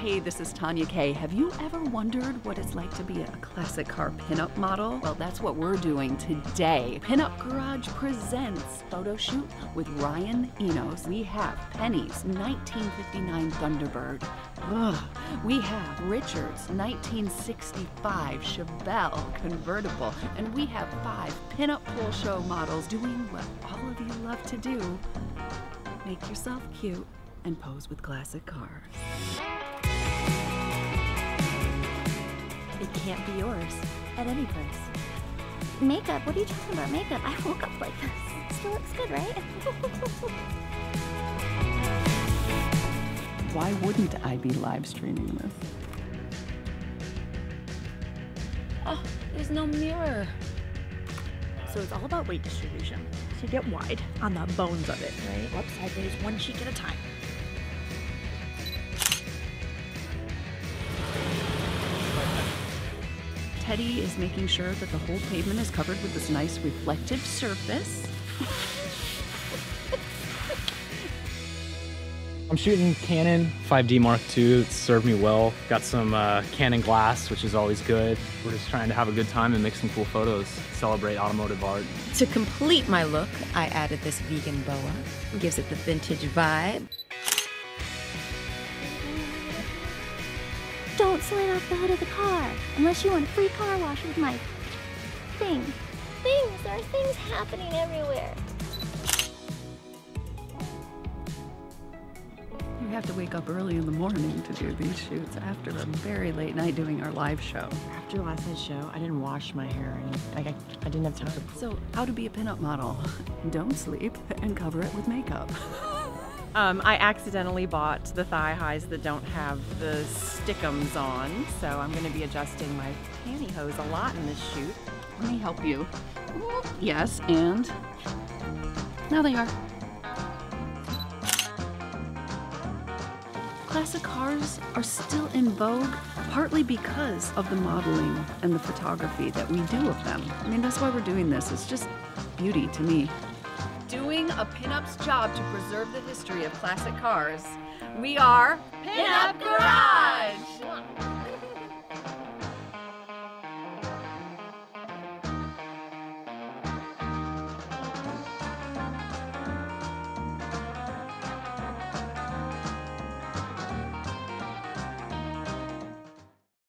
Hey, this is Tonya K. Have you ever wondered what it's like to be a classic car pinup model? Well, that's what we're doing today. Pinup Garage presents photo shoot with Enos. We have Penny's 1959 Thunderbird. We have Richard's 1965 Chevelle convertible. And we have 5 pinup pool show models doing what all of you love to do. Make yourself cute and pose with classic cars. It can't be yours at any price. Makeup? What are you talking about makeup? I woke up like this. It still looks good, right? Why wouldn't I be live streaming this? Oh, there's no mirror. So it's all about weight distribution. So you get wide on the bones of it, right? Up sideways, one cheek at a time. Teddy is making sure that the whole pavement is covered with this nice reflective surface. I'm shooting Canon 5D Mark II. It's served me well. Got some Canon glass, which is always good. We're just trying to have a good time and make some cool photos, celebrate automotive art. To complete my look, I added this vegan boa. It gives it the vintage vibe. Don't slide off the hood of the car unless you want a free car wash with my thing. Things! There are things happening everywhere. You have to wake up early in the morning to do these shoots after a very late night doing our live show. After last night's show, I didn't wash my hair. I didn't have time. So, how to be a pinup model? Don't sleep and cover it with makeup. I accidentally bought the thigh highs that don't have the stickums on, so I'm going to be adjusting my pantyhose a lot in this shoot. Let me help you. Yes, and now they are. Classic cars are still in vogue, partly because of the modeling and the photography that we do of them. I mean, that's why we're doing this. It's just beauty to me. Doing a pinup's job to preserve the history of classic cars. We are Pinup Garage!